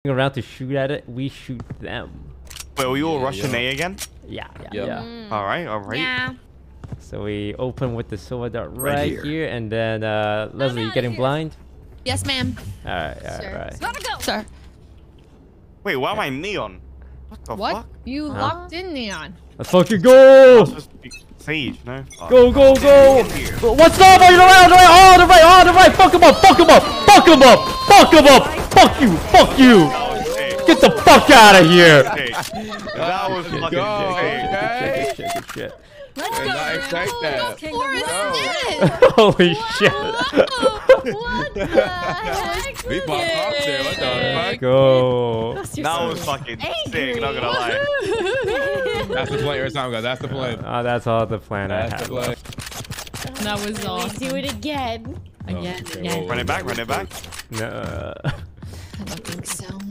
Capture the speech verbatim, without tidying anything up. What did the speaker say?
around to shoot at it, we shoot them. Wait, we all Yeah, rushing yeah. A again? Yeah, yeah, Yep. yeah. Mm. All right, all right. Yeah. So we open with the silver dart right, Right here. here. and then uh, Leslie, you no, getting here. blind? Yes, ma'am. All right, all right, Sir. all right. Gotta go. Sir. Wait, why am I neon? What the What? fuck? You Huh? locked in neon. Let's fucking go! Supposed to be Sage, no? Oh. Go, go, go! What's up? On the right, on the right, on the right, on the right! Fuck him up! Fuck him up! Fuck him up! Fuck him up! Fuck you! Fuck you! Get the fuck out of here! Hey, that was Let's fucking go, sick. okay? Good shit, good shit. Let's Did go. not expect that. Forest No. dead. Holy shit! What the heck? We popped off there. What the fuck? Go! That was fucking sick, not gonna lie. That's the plan every time, guys. That's the plan. Uh, that's all the plan I That's had. the plan. That was We awesome. do it again. Again, Okay, again. whoa, Run it back, run it back. No. I don't think so.